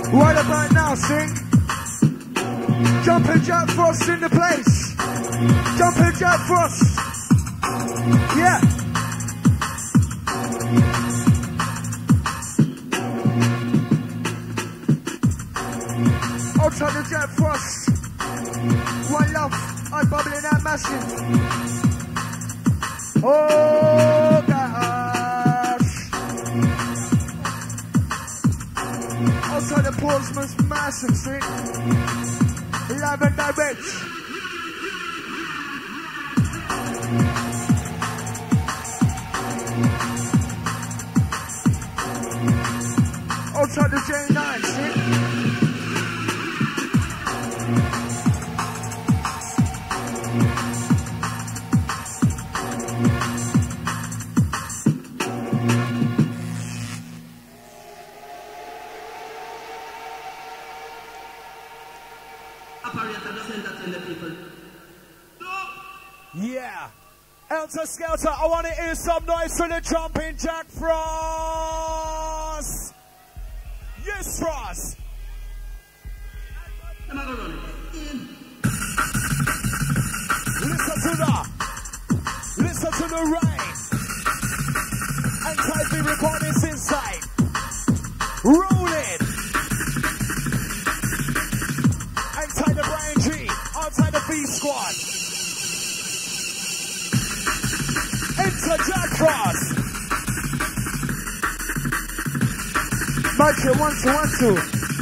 Right about now, sing. Jumping Jack Frost in the place. Jumping Jack Frost. Yeah. Outside the Jack Frost. One love. I'm bubbling that massive. Oh, gosh. Outside the Portsmouth massive, see? Live and direct. Outside the J9, see? Yeah. Elter Skelter, I want to hear some noise for the Jumping Jack Frost. Yes, Frost. Listen to the rain. And type the recordings inside. Rolling. Inside the Brian G. Outside the B Squad. Enter Jack Frost. Michael, 1 2 1 2.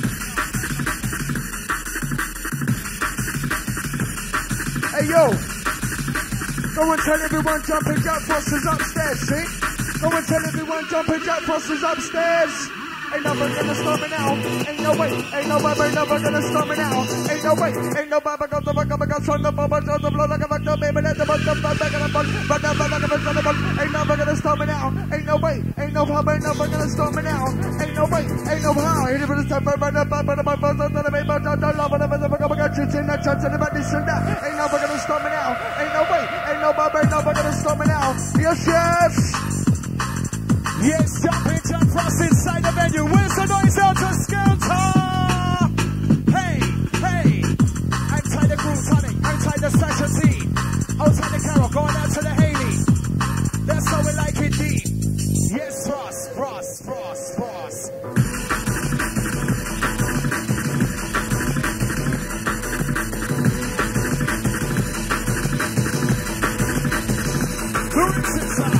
Hey yo, go and tell everyone Jumping Jack Frost is upstairs, see? Go and tell everyone Jumping Jack Frost is upstairs. Ain't nobody gonna stop me now. Ain't no way. Ain't nobody never gonna stop me now. Ain't no way. Ain't nobody gonna fuck up against the bubble, the blood like a fuck up, baby. Let the bug back in the bug. But never like a fuck on the bug. Ain't nobody gonna stop me now. Ain't no way. Ain't no how. Ain't nobody gonna stop me now. Ain't no way. Ain't no how. Ain't nobody stop me. But the bug, the buzz, the baby, but the love, the fuck up against you. In the chance and about this and that. Ain't nobody gonna stop me now. Ain't no way. Ain't nobody gonna stop me now. Yes, yes. Yes, Jumping Jack Frost inside the venue. Where's the noise out to Skelter? Hey, hey. Outside the Groove Tonic, outside the Sasha T, outside the Carol, going out to the Haley. That's how we like it deep. Yes, Frost, Frost, Frost, Frost. The Richard sound.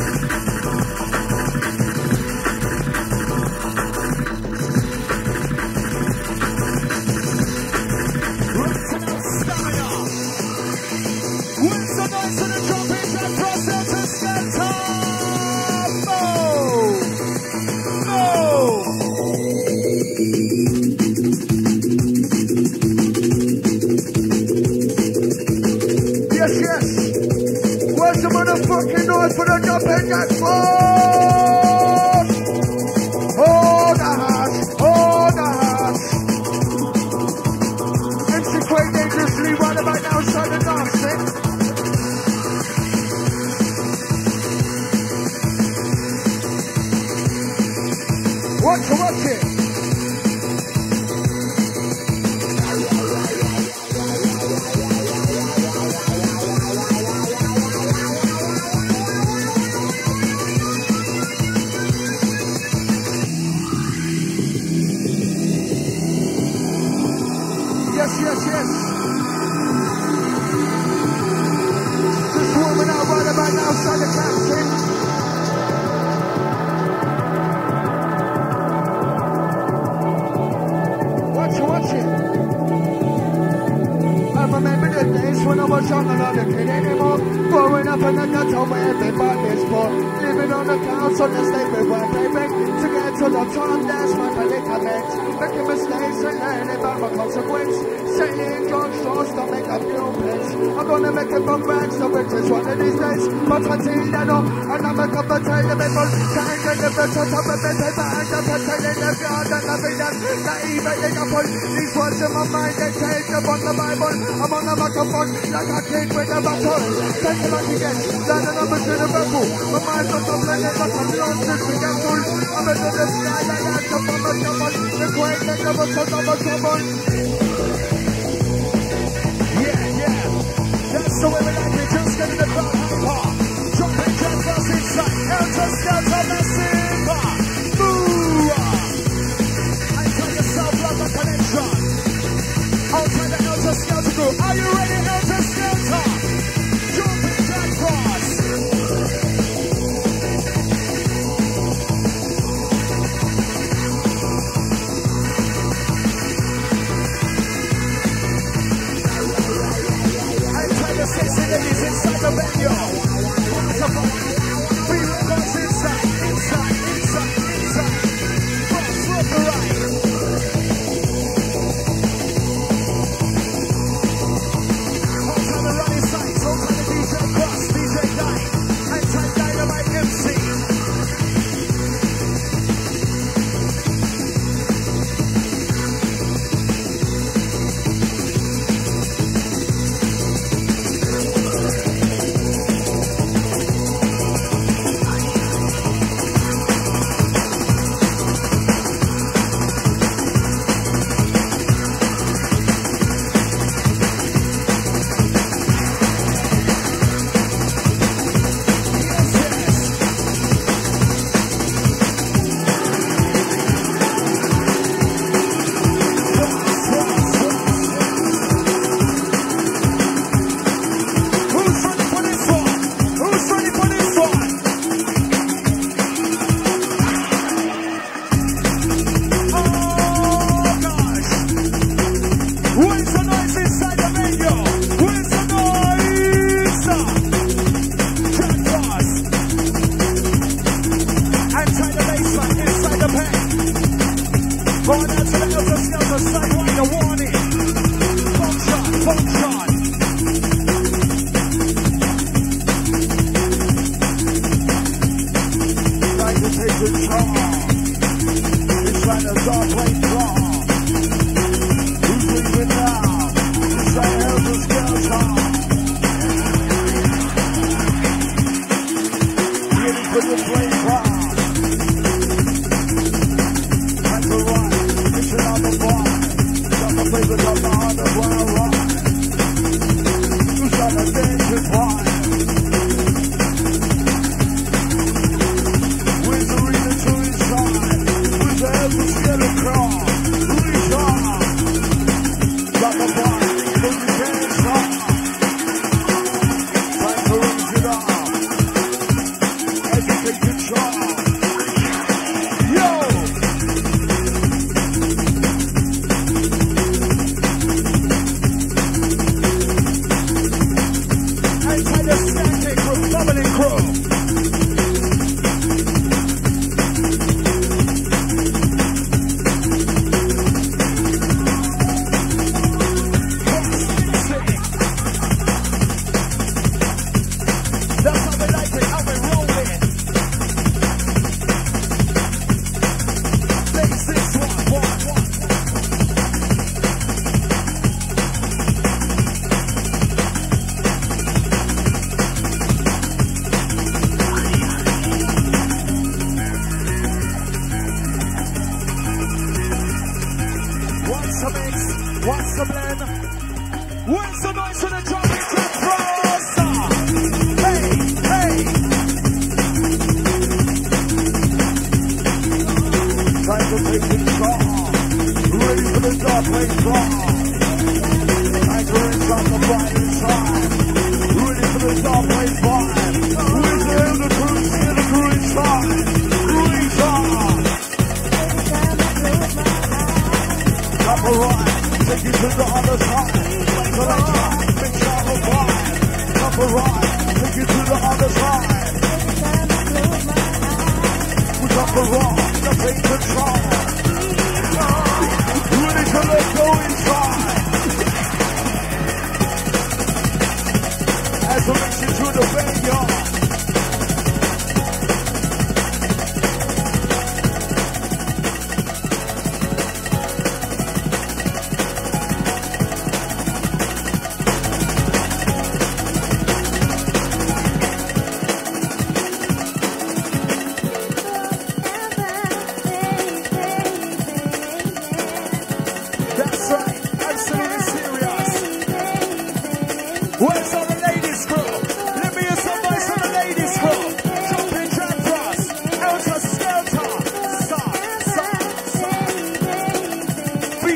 Fucking noise for the Jumping Jack Frost! Oh, the hash! Oh, the hash! MC Quay dangerously right about now, outside the dancing. Watch it! When I was young and not a kid anymore. Growing up in the ghetto where everybody's poor. Living on the couch on the state where they beg. To get to the top, that's my predicament. Making mistakes and learning about my consequence. Sailing drunk shores to make a few pence. I'm gonna make it from rags to riches one of these days. But until then, and I'm a cup of tea, the people can't get the better top of the paper and the potato in the garden. Loving that, not even in a point. These words in my mind, they change upon the Bible. I'm on the microphone like a king with a battle. Take it like again, learn the numbers to the rebel. My mind's not complaining, but I'm lost in forgetful. I'm into the That's the way we like it. Just get in the crowd hyper. Jumping jack first inside. Helter Skelter massive. Move. And tell yourself love the connection. Outside the Helter Skelter group. Are you ready, Helter Skelter? Jumping jack first. Sexy ladies inside the venue. Three records inside. Cross left to right. Hold time the running sights. Hold time the DJ Cross, DJ Dine, and time Dynamite MC.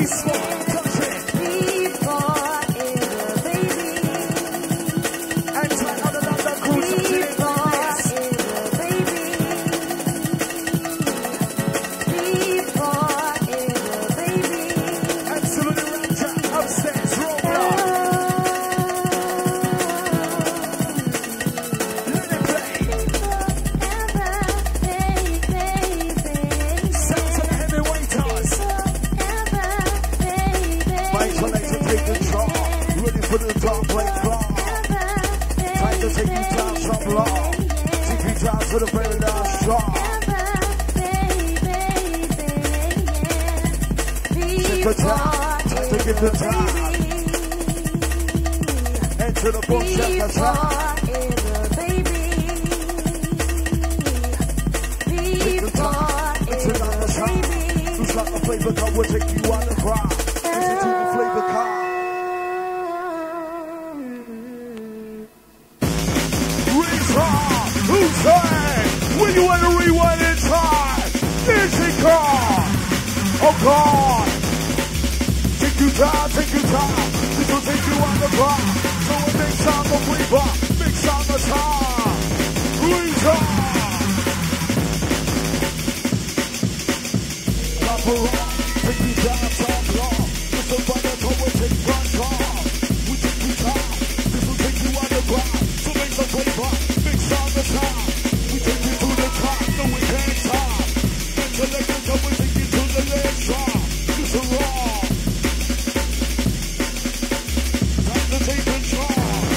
G-Spot, touch it. And try other than that cruise to the absolutely round trap upstairs, roll block. Let it play. Sounds of the heavyweights. Fight for later, take control. Ready for the dark play claw. Time to take you down some law. Take you down to the very last straw. Take the time to get the time. Enter the book, set the time. Take the time, enter down the time. Looks like the flavor car will take you on the crowd. Listen to the flavor car. Retard, who's that? When you want to rewind in time, easy car. Oh God. Take your time, take your time. This will take you on the block. So a big sound of Weaver, big sound of time. Retard. Top her off, take you down, top law. This will find out how we take control. We take your time. This will take you on the ground. So make some flavor, big sound of time. We take you to the top, no we can't stop. Intellect until we take you to the next drop. This is raw. Time to take control.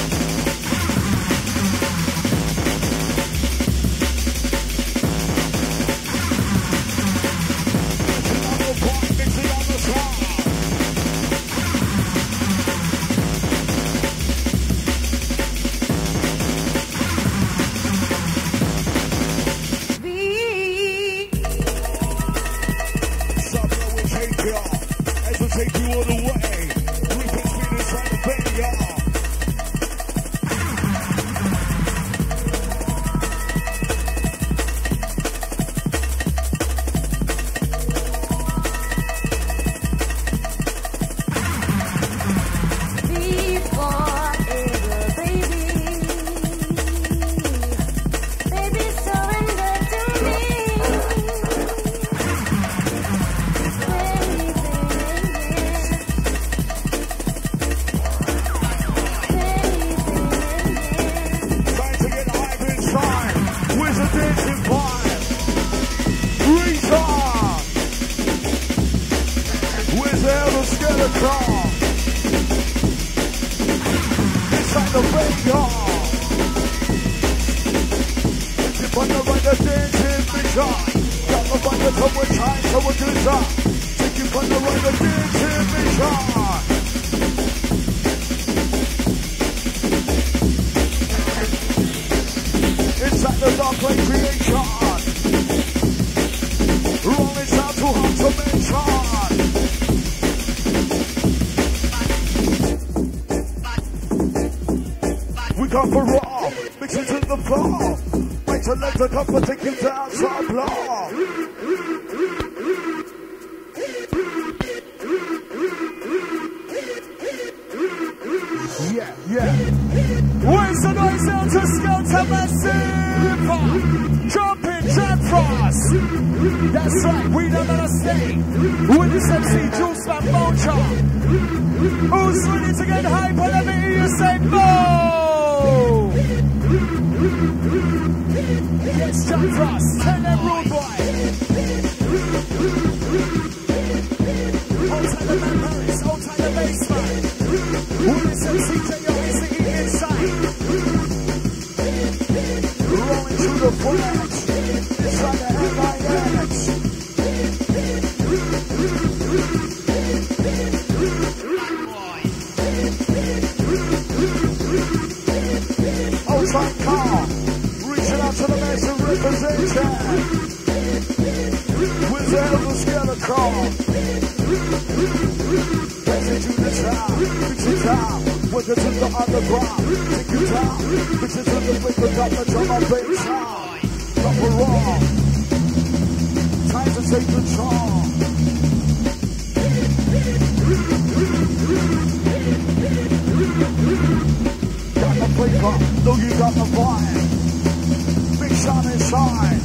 Mix it on the block, mix it on the top. Somewhere will take y'all, as will take you all the way. We've been spinning trying to bend y'all. Trying to get high inside. Where's the dancing vibe? Retard. Where's the hell of skeleton? Inside the radar. If on the right, the dancing mission. Got the right, the top with time, so we're good time. Take you on the right, the dancing mission. Inside the dark lane creation. Rolling sound too hard to mention. We come for raw, mix it to the floor. Wait till let the cup take you down some block. Yeah. Where's the noise out to Skeleton Massive? Jumping Jack Frost. That's right, we don't let us stay. With this MC Juiceman Mocha. Who's ready to get hype? Let me hear you say no. Yes, Jack Frost, tell them rude boy. Hold tight the man Paris, hold tight the baseman. With this MC J.O.S. inside. Rolling through the flags. Inside the MIX. Outside car. Reaching out to the massive representation. With the hell of a skeleton. Take you to the top. Fix it down. Whether to the underground. Take you down. Fix it to the flicker top. The drum and bass sound. Number wrong. Time to take control. got the vibe. Big shot inside.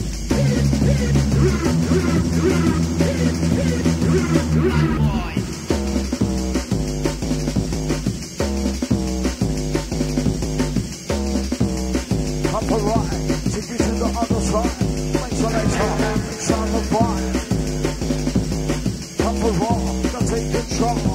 Up and right, take you to the other side. Make sure they talk, big shot the vibe. Up and right, now take control.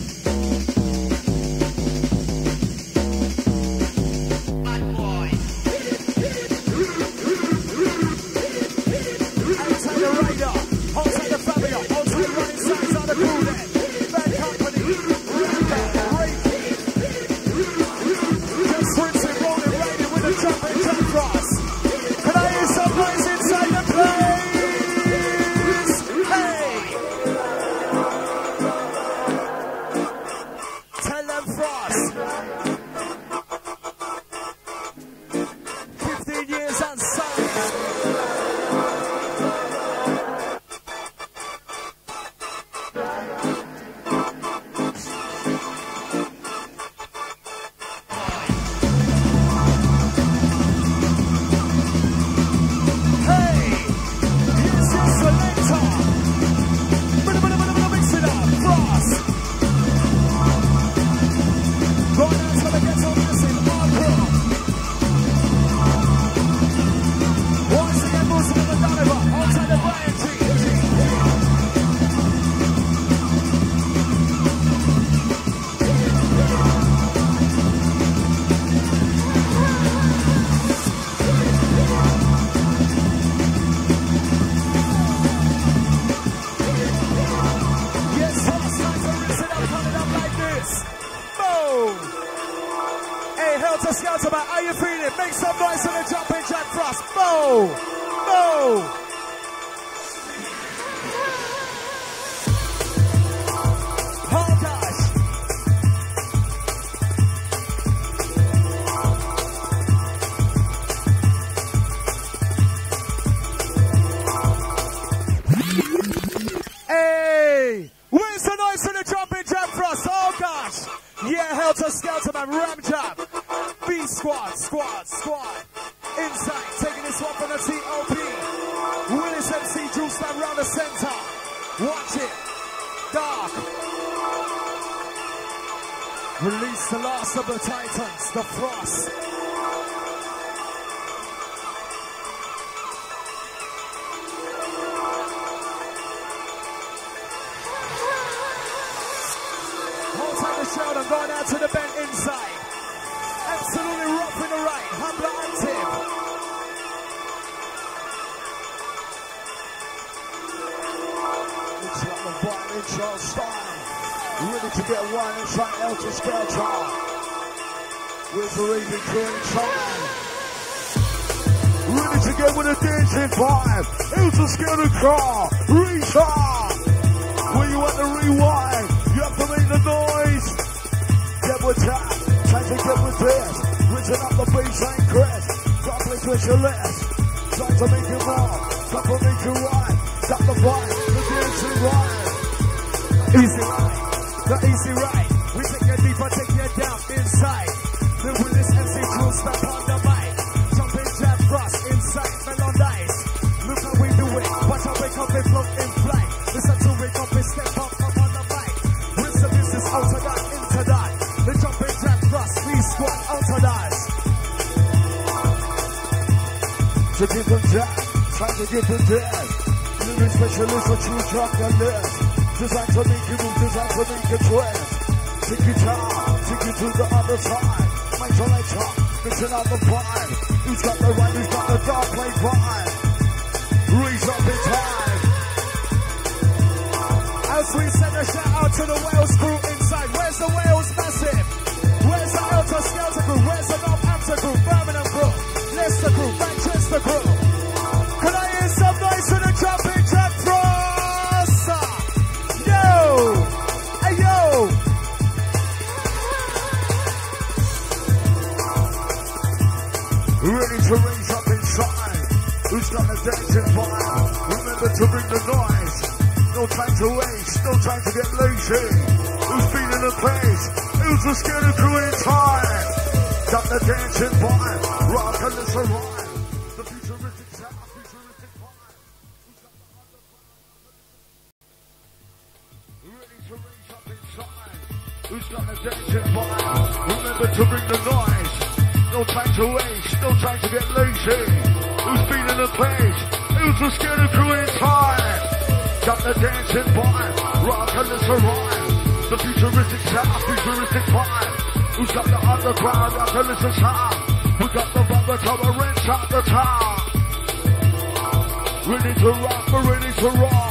Squad. Inside, taking this one from the TOP. Willis MC, Juiceman round the center. Watch it. Dark. Release the last of the Titans, the Frost. Hold tight the Sheldon, going out to the bend inside. Absolutely rough in the right, Humbler active. Looks like the button intro style. Ready to get one inside Elton Skelter. With the Raven crew inside. Ready to get with a dancing vibe. Elton Skelter car. Retard. When you want to rewind, you have to make the noise. Get with that. Time to get with this, reaching up the baseline crest. Got place with your left. Try to make it wrong, got to make it right. Got the vibe, the dancing right. Easy right, the easy right. We take you deeper, take you down inside. The Willis MC crew step on the mic. Jumping jab frost inside, melon dice. Look how we do it, watch how we come and float in flight. Listen to it, come and step up, come on the mic. Rinse the business out of that, into that. The jumping jab frost, we squat out of that. To give them jab, try to give them death. Living specialist, what you drop your list. Designed to make you move, designed to make you twist. Take you down, take you to the other side. Make your legs up, mixing out the vibe. Who's got the right, who's got the dark play vibe? Raise up in time. As we send a shout out to the Wales crew inside. Where's the Wales massive? Where's the Elton Skelter crew? Where's the Northampton crew? Birmingham crew? Leicester crew? Manchester crew? Can I hear some noise to the jumping jack frost? Yo! Hey yo! Ready to raise up inside. Who's got the dancing vibe? Remember to bring the noise. No time to waste, no time to get lazy. Who's feeling the pace? Who's the scared crew in time? Got the dancing vibe, rock and it's a rhyme. The futuristic sound, futuristic vibe. Ready to reach up inside. Who's got the dancing vibe? Remember to bring the noise. No time to waste, no time to get lazy. Who's feeling the place? Who's the scared of crew inside? Got the dancing vibe, rock and it's a rhyme. The futuristic sound, futuristic vibe. Who's got the underground, rock and it's a sound. We got the rubber tower, rinse out the town. Ready to rock, we're ready to roll.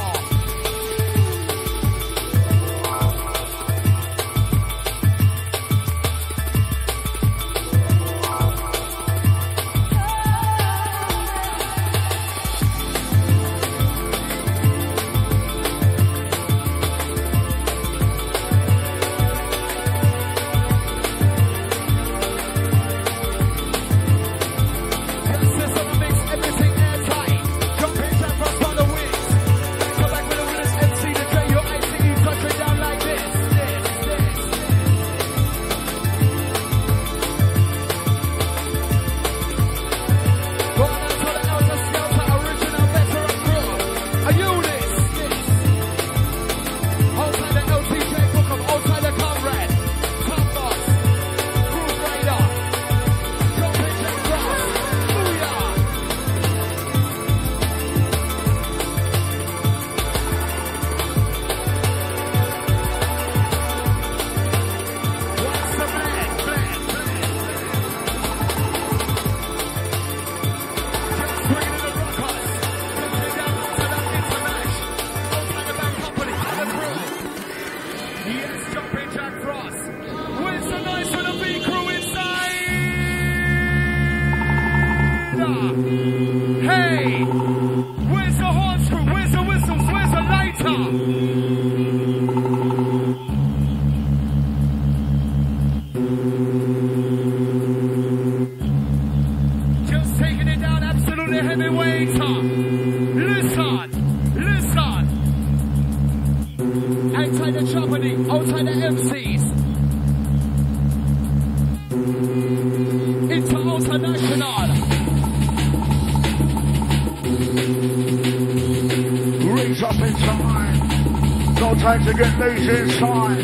To get lazy inside.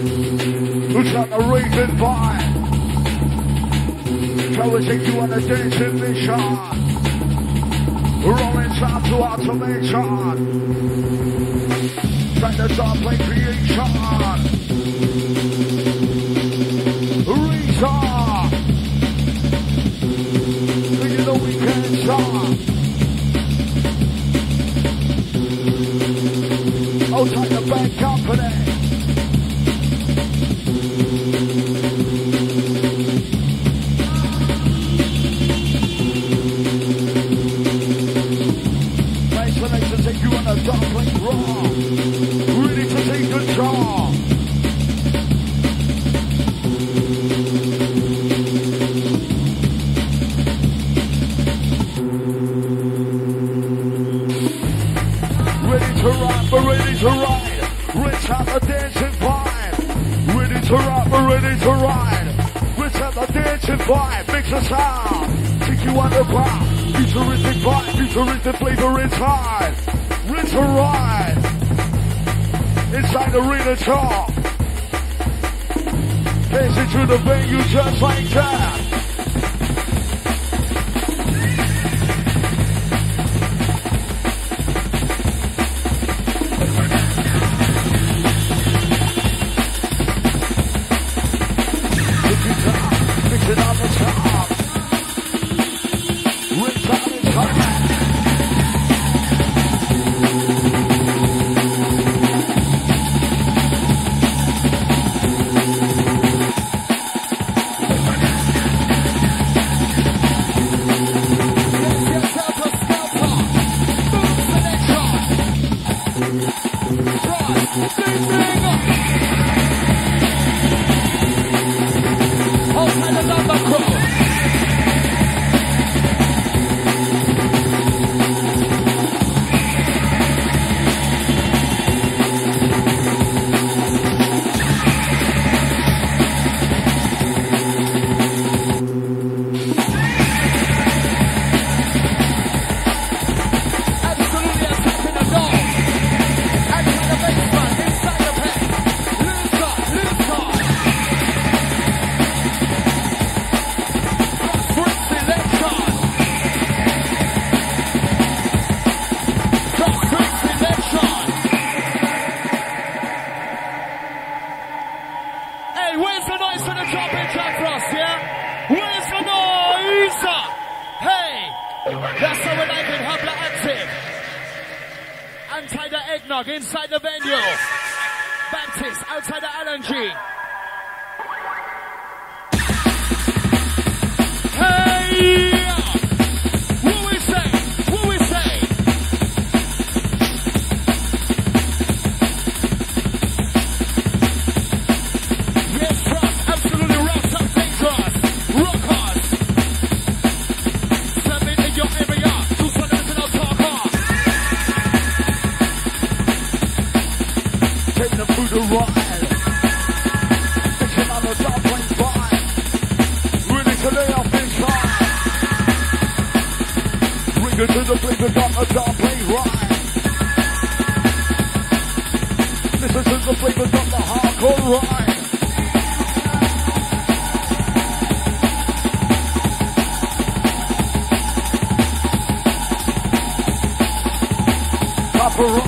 Who's got the reason vibe? Try to take you on a dancing mission. Rolling sound to automation. Try to start play creation. Reason. Do you know we can't stop? Outside the bad company. Nice to take you on a dumpling raw. Ready to take control. Ready to rock, we're ready to ride. Rinse out the dancing vibe. Ready to rock, we're ready to ride. Rinse out the dancing vibe. Mix the sound. Take you on the ground. Futuristic vibe, futuristic flavor inside. Rinse to ride. Inside arena talk. Dancing to the venue just like that. Where's the noise for the jumping jack Frost, yeah? Where's the noise? Hey, that's how we like it, Hubla active. Anti the eggnog inside the venue. Baptist outside the LNG. Hey! What we say? What we say? Yes, Frost, absolutely rock, so dangerous. Rock hard. Step in your area. Do something to the talk hard. Take them through the ride. Thinking on the dark plains ride. Ready to lay off inside. Bring it to the place of dark plains ride. Listen to the flavors of the hardcore ride. Paparazzi.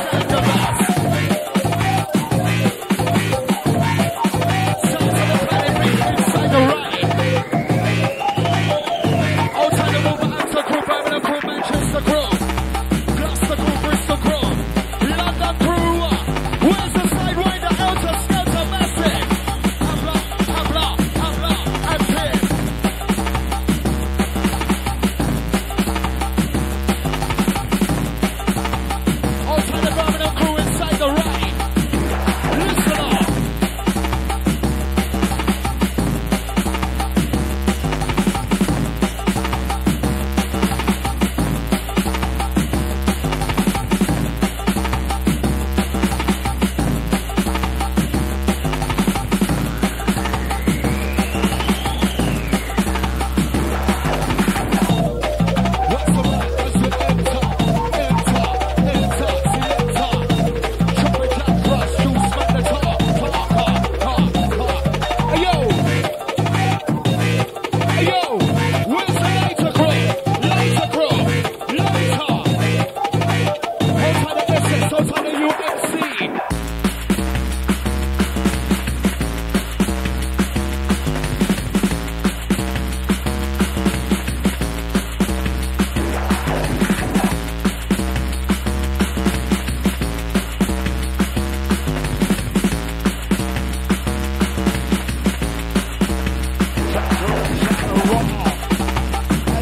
Planet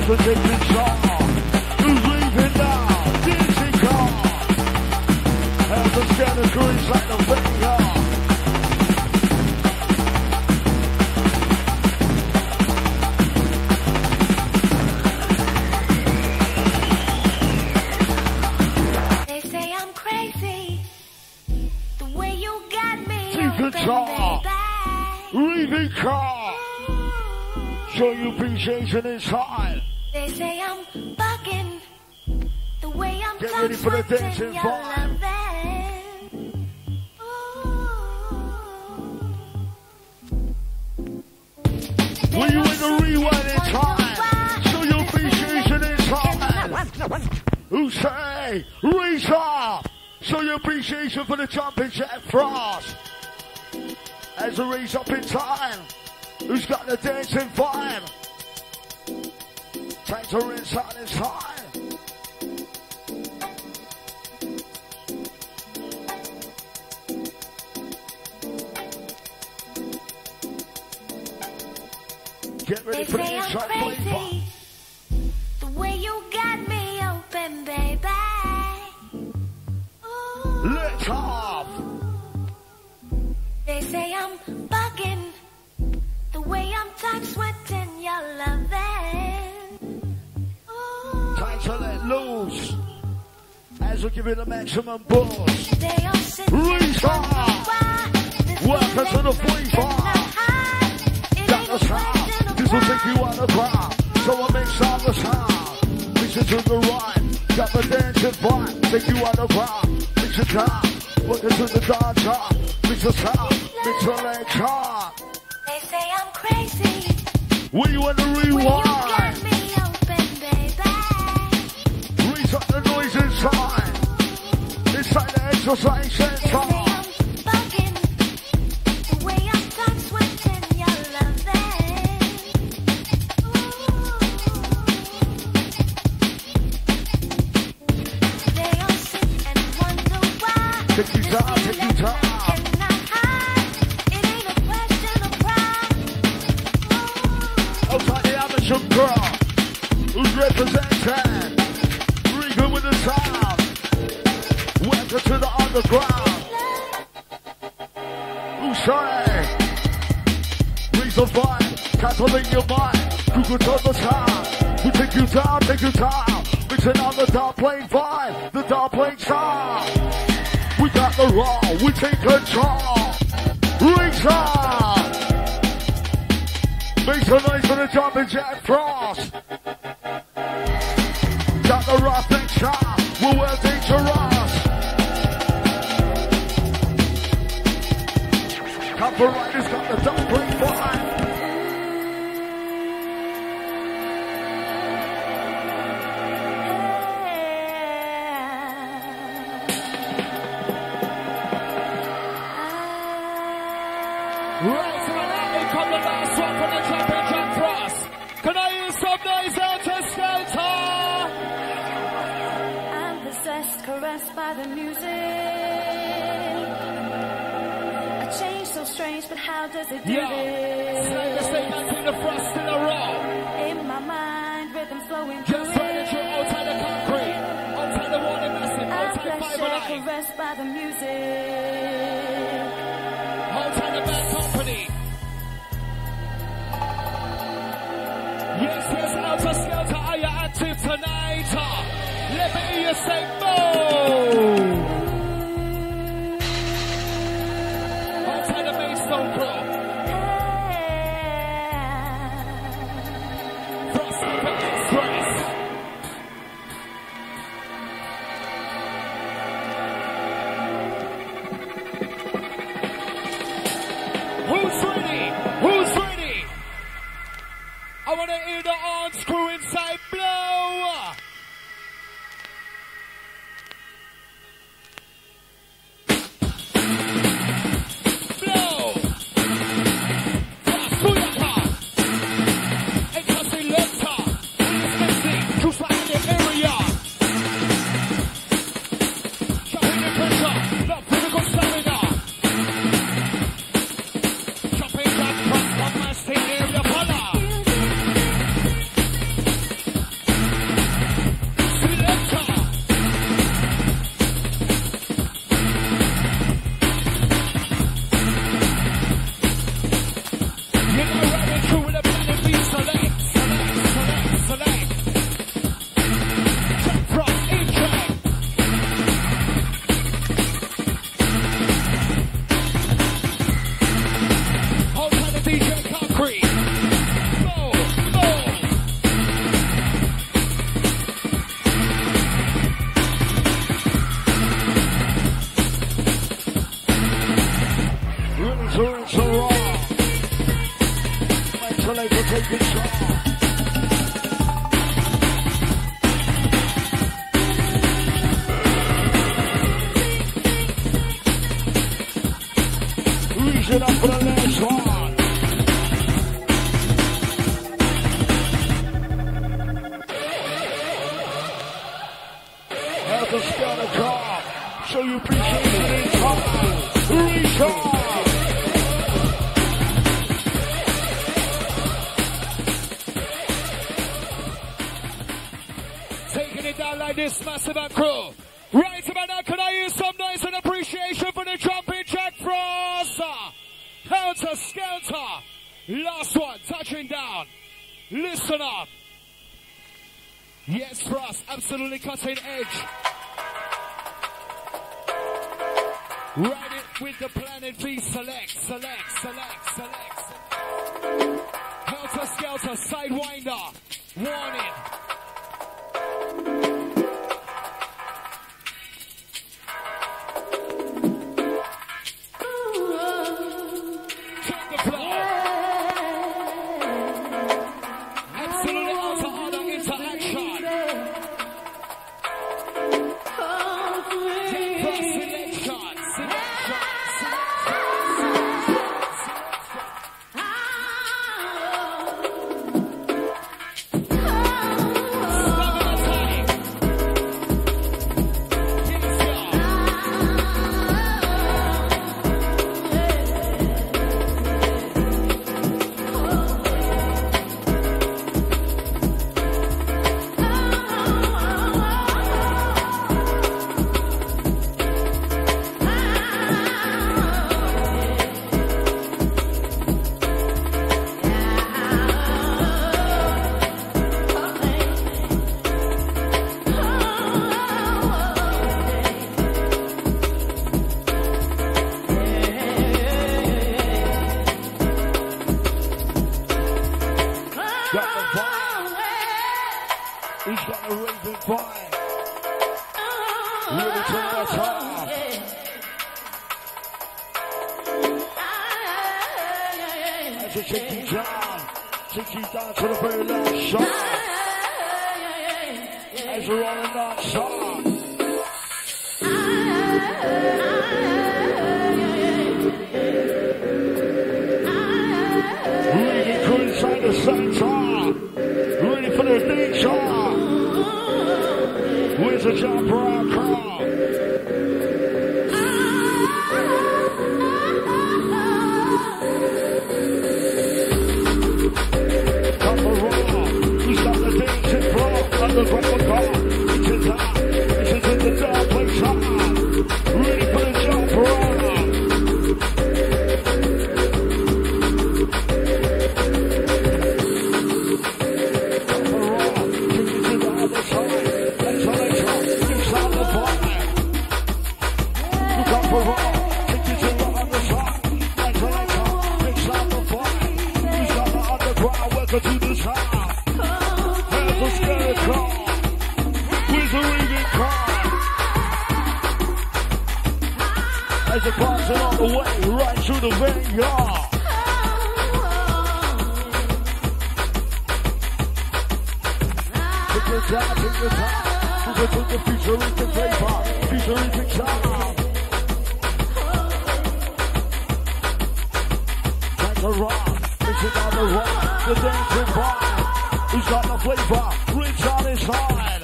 to take control. Who's leaving now? Dizzy car. Have the scanner cruise like the finger. They say I'm crazy. The way you got me Take control. Leaving car. Show you appreciation inside. They say I'm bugging. The way I'm Get ready for the dancing vibe. When you in the rewind in time, show your appreciation inside. Who say, raise up. Show your appreciation for the jumping Jack Frost. As a raise up in time. Who's got the dancing vibe? Time to rinse out inside. Get ready for the inside flavor. The way you got me open, baby. Let's off. They say I'm bugging. The way I'm tight sweating your loving. Time to let loose. As we give it a maximum boost. They all sit and Restart. Welcome to the free bar. Got the sound. This will take you on the ground. So I mix on the sound. Mix it to the right. Got the dancing vibe. Take you on the ground. Mix it down. Welcome to the dancer. Mix the sound. Mix the legs hard. They say I'm crazy. When you in the When you rewind. got me open, baby. Raise up the noise inside. Inside the exercise They say center. I'm bugging. The way I'm tight sweating your loving. They all sit and wonder why. Take you down, take you down. Outside the amateur girl, who's representing, Regan with the sound. Welcome to the underground. Who's saying? Raise the vibe, castle in your mind. Google to the sound. We take you down, take you down. Mixing on the dark plane vibe, the dark plane sound. We got the raw, we take control. Raise up. Make some noise for the jumping Jack Frost. Got the rough and sharp, we're well dangerous. Copywriters got the dumpling vibe. Right, so now we come the last one from the jumping Jack Frost. Can I use some noise out to Skelter? I'm possessed, caressed by the music. A change so strange, but how does it do Yeah. this? Slide the same back in the Frost in a row. In my mind, rhythm flowing through Just right into outside the concrete. Outside the warning massive. I'm Outside the flesh fiber and line. caressed by the music. Outside the bad company. Yes, yes, Outer Skelter, are you active tonight? Let me hear you say move. Outside the Maidstone crew. Frost Super Express. Who's ready? Who's ready? I want to hear the arms crew inside blow. Reach it up for the next one. Have to start a car. Show you appreciation in time. Reach on. Taking it down like this, massive and crew. Right about now, can I use some noise and appreciation for the jumping jack frost? Helter Skelter. Last one, touching down. Listen up. Yes, Frost, absolutely cutting edge. Ride it with the Planet V. Select. Helter Skelter, Sidewinder. Warning. Take you down to the very last shot. As we're on that song. Ready to inside the center. Ready for the danger. Where's the jump around crowd? The proper car, which is hot, this is in the dark place hot. Ready for the jump around. Jump around, take it to the other side. Isolation, inside the fire. Jump around, take it to the other side. Isolation, inside the fire. Inside the underground, welcome to this house. Let's get it car. Where's the raving car? As it passes on the way, right through the vineyard. Take your time, take your time. Move it to the futuristic flavor, futuristic sound. Time to rock, mix it down the rock, the dancing vibe. Who's got the flavor? Rich on his side.